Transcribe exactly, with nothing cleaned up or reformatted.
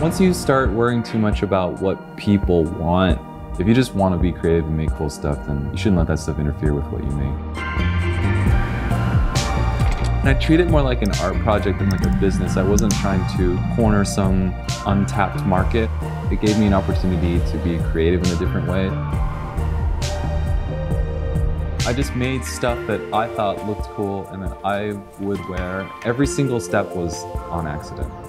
Once you start worrying too much about what people want, if you just want to be creative and make cool stuff, then you shouldn't let that stuff interfere with what you make. And I treat it more like an art project than like a business. I wasn't trying to corner some untapped market. It gave me an opportunity to be creative in a different way. I just made stuff that I thought looked cool and that I would wear. Every single step was on accident.